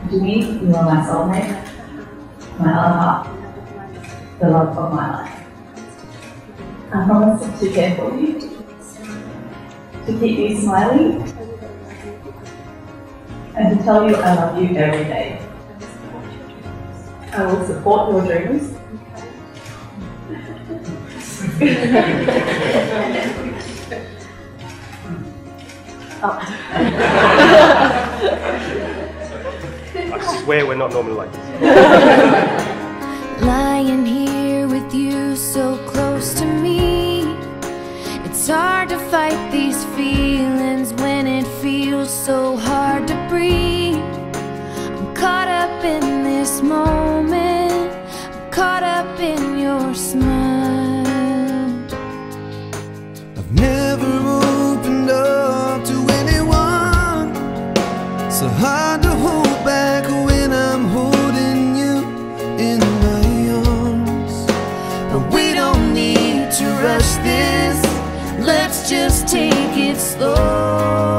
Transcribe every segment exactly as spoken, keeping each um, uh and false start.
Jimmy, you are my soulmate, my other half, the love of my life. I promise to care for you, to keep you smiling, and to tell you I love you every day. I will support your dreams. Oh. I swear we're not normally like this. Lying here with you so close to me, it's hard to fight these feelings when it feels so hard to breathe. I'm caught up in this moment, I'm caught up in your smile. I've never opened up to anyone, so hard to hold back when I'm holding you in my arms. But we don't need to rush this, let's just take it slow.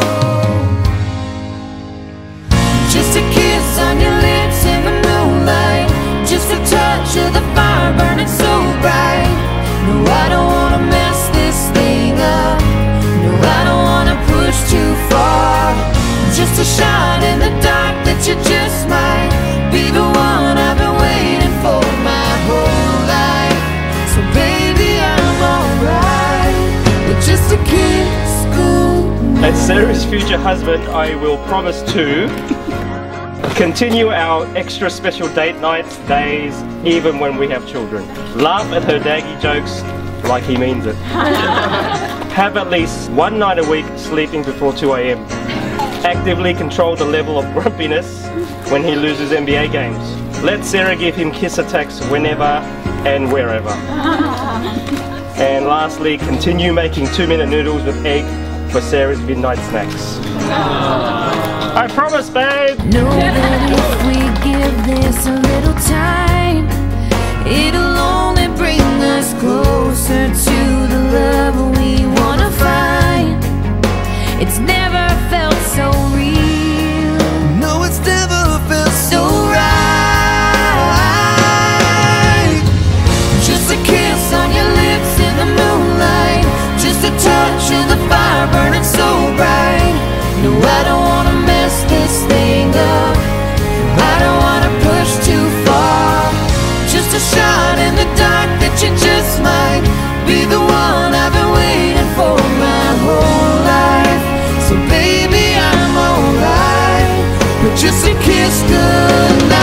Just a kiss on your lips in the moonlight, just a touch of the fire burning so bright. No, I don't wanna mess this thing up, no, I don't wanna push too far. Just a shot in the dark that you just might be the one I've been waiting for my whole life. So baby, I'm alright with just a kiss goodnight. As Sarah's future husband, I will promise to continue our extra special date nights, days, even when we have children. Laugh at her daggy jokes like he means it. Have at least one night a week sleeping before two A M Actively control the level of grumpiness when he loses N B A games. Let Sarah give him kiss attacks whenever and wherever. And lastly, continue making two minute noodles with egg for Sarah's midnight snacks. I promise, babe! Know that if we give this a little time, it'll only bring us closer to the love we wanna find. It's never felt so real. No, it's never felt so right. Just a kiss on your lips in the moonlight, just a touch of the fire burning so bright. No, I don't wanna mess this thing up, I don't wanna push too far. Just a shot in the dark that you just might be the one I've been waiting for my whole life. So baby, I'm alright with just a kiss goodnight.